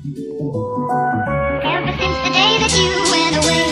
Ever since the day that you went away,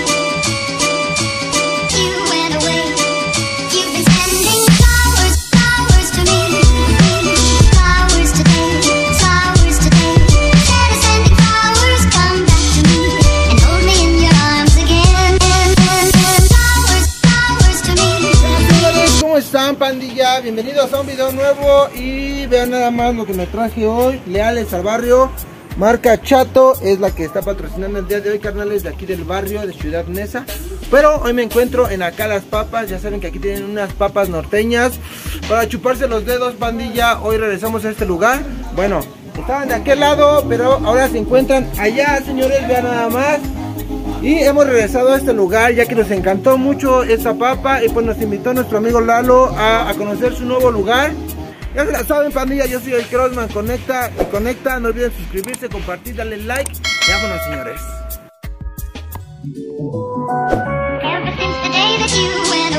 you've been sending flowers, flowers to me, flowers today, instead of sending flowers, come back to me, and hold me in your arms again, flowers, flowers to me. ¿Cómo están, pandilla? Bienvenidos a un video nuevo y vean nada más lo que me traje hoy. Leales al barrio, marca Chato, es la que está patrocinando el día de hoy, carnales, de aquí del barrio de Ciudad Neza. Pero hoy me encuentro en Acá Las Papas. Ya saben que aquí tienen unas papas norteñas para chuparse los dedos, pandilla. Hoy regresamos a este lugar. Bueno, estaban de aquel lado, pero ahora se encuentran allá, señores, vean nada más. Y hemos regresado a este lugar ya que nos encantó mucho esta papa. Y pues nos invitó nuestro amigo Lalo a conocer su nuevo lugar. Ya se la saben, pandilla, yo soy el Crossman. Conecta, no olviden suscribirse, compartir, darle like. Y vámonos, señores. Ever since the day that you went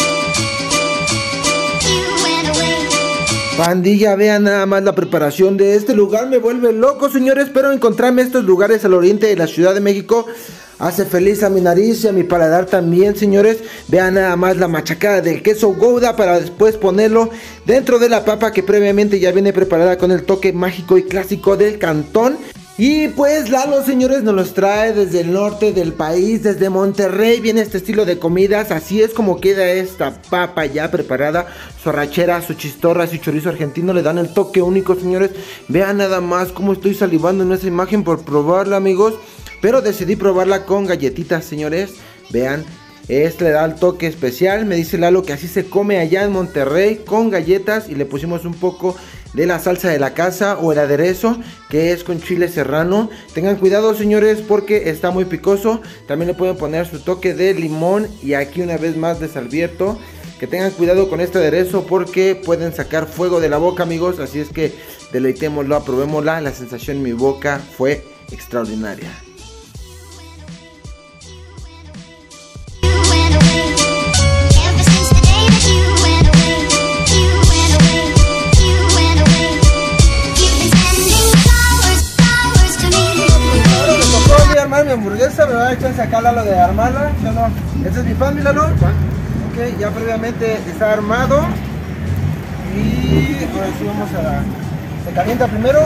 away. Pandilla, vean nada más la preparación de este lugar. Me vuelve loco, señores, pero encontrarme estos lugares al oriente de la Ciudad de México hace feliz a mi nariz y a mi paladar también, señores. Vean nada más la machacada del queso Gouda para después ponerlo dentro de la papa que previamente ya viene preparada con el toque mágico y clásico del Cantón. Y pues Lalo, señores, nos los trae desde el norte del país, desde Monterrey. Viene este estilo de comidas, así es como queda esta papa ya preparada. Su arrachera, su chistorra, su chorizo argentino le dan el toque único, señores. Vean nada más cómo estoy salivando en esa imagen por probarla, amigos. Pero decidí probarla con galletitas, señores. Vean, este le da el toque especial. Me dice Lalo que así se come allá en Monterrey, con galletas. Y le pusimos un poco de la salsa de la casa o el aderezo, que es con chile serrano. Tengan cuidado, señores, porque está muy picoso. También le pueden poner su toque de limón. Y aquí una vez más les advierto que tengan cuidado con este aderezo porque pueden sacar fuego de la boca, amigos. Así es que deleitémoslo, aprobémosla. La sensación en mi boca fue extraordinaria. Mi hamburguesa, me va a echar acá Lalo de armarla, ¿sí o no? Este es mi pan, mi Lalo. Ok, ya previamente está armado. Y ahora sí vamos a... ¿Se calienta primero?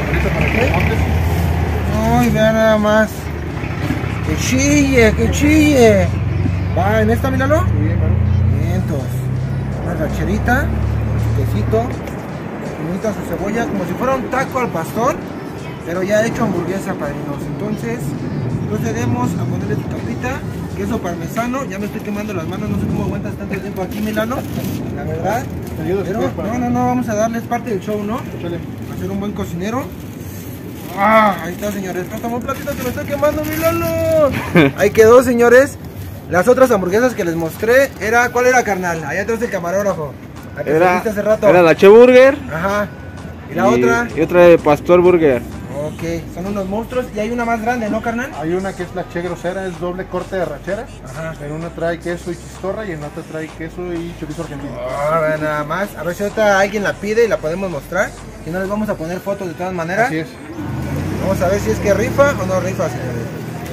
Uy, vean nada más. ¡Que chille, que chille! ¿Va en esta, mi Lalo? Sí, bien, entonces. Una racherita, su quesito, pimienta, su cebolla, como si fuera un taco al pastor, pero ya hecho hamburguesa, padrinos. Entonces procedemos a ponerle su capita, queso parmesano. Ya me estoy quemando las manos, no sé cómo aguantas tanto tiempo aquí, Milano, la verdad. Pero no, vamos a darles parte del show, ¿no? A ser un buen cocinero. Ahí está, señores. Toma un platito que me estoy quemando, Milano. Ahí quedó, señores. Las otras hamburguesas que les mostré ¿cuál era, carnal? Allá atrás el camarógrafo. La que viste hace rato. Era la Che Burger. Ajá. ¿Y la otra? Y otra de Pastor Burger. Ok, son unos monstruos. Y hay una más grande, ¿no, carnal? Hay una que es la Che Grosera, es doble corte de rachera. Ajá. En una trae queso y chistorra y en otra trae queso y chorizo argentino. Nada más. A ver si ahorita alguien la pide y la podemos mostrar. Si no, les vamos a poner fotos de todas maneras. Así es. Vamos a ver si es que rifa o no rifa, señores.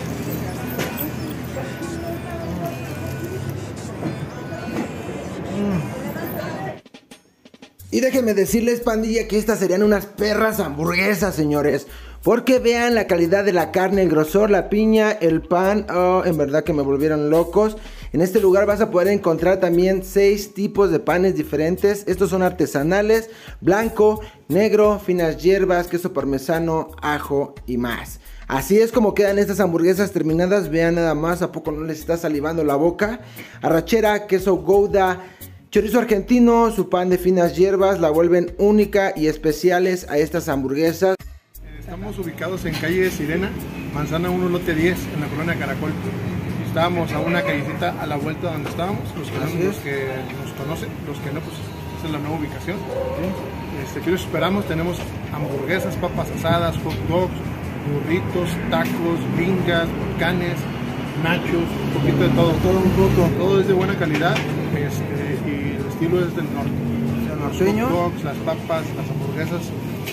Y déjenme decirles, pandilla, que estas serían unas perras hamburguesas, señores. Porque vean la calidad de la carne, el grosor, la piña, el pan. En verdad que me volvieron locos. En este lugar vas a poder encontrar también 6 tipos de panes diferentes. Estos son artesanales, blanco, negro, finas hierbas, queso parmesano, ajo y más. Así es como quedan estas hamburguesas terminadas. Vean nada más, ¿a poco no les está salivando la boca? Arrachera, queso Gouda, chorizo argentino, su pan de finas hierbas la vuelven única y especiales a estas hamburguesas. Estamos ubicados en calle Sirena, Manzana 1, lote 10, en la colonia Caracol. Estábamos a una callecita a la vuelta donde estábamos. Los que nos conocen, los que no, pues esa es la nueva ubicación. Aquí los esperamos, tenemos hamburguesas, papas asadas, hot dogs, burritos, tacos, vingas, volcanes, nachos, un poquito de todo. Todo es de buena calidad y el estilo es del norte. Los hot dogs, las papas, las hamburguesas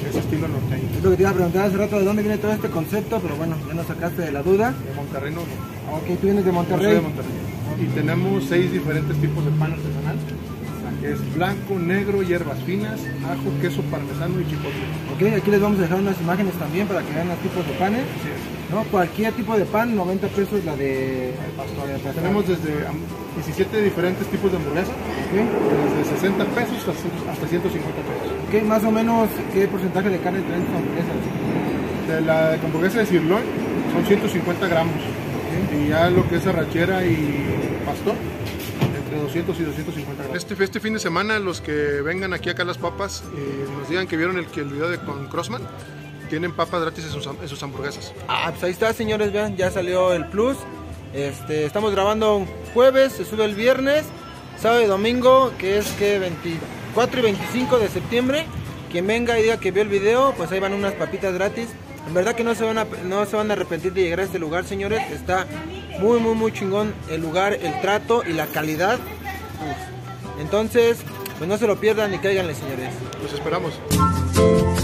ese estilo norteño. Es lo que te iba a preguntar hace rato, ¿de dónde viene todo este concepto? Pero bueno, ya nos sacaste de la duda. De Monterrey no. Ok, tú vienes de Yo soy Monterrey. de Monterrey. Y tenemos 6 diferentes tipos de pan artesanal, que es blanco, negro, hierbas finas, ajo, queso parmesano y chipotle. Ok, aquí les vamos a dejar unas imágenes también para que vean los tipos de panes. Así es. ¿No? Cualquier tipo de pan, 90 pesos la de pastor. Tenemos desde 17 diferentes tipos de hamburguesa, desde 60 pesos hasta 150 pesos. Ok, más o menos, ¿qué porcentaje de carne traen tus hamburguesas? De la hamburguesa de sirloin son 150 gramos. Y ya lo que es arrachera y pastor, entre 200 y 250 gramos. Este fin de semana, los que vengan aquí a Carlas Papas y nos digan que vieron el video con Crossman, tienen papas gratis en sus hamburguesas. Ah, pues ahí está, señores, vean, ya salió el plus. Estamos grabando un jueves, se sube el viernes, sábado y domingo, que es que 24 y 25 de septiembre. Quien venga y diga que vio el video, pues ahí van unas papitas gratis. En verdad que no se van a arrepentir de llegar a este lugar, señores. Está muy chingón el lugar, el trato y la calidad. Uf. Entonces, pues no se lo pierdan y cáiganle, señores. Los esperamos.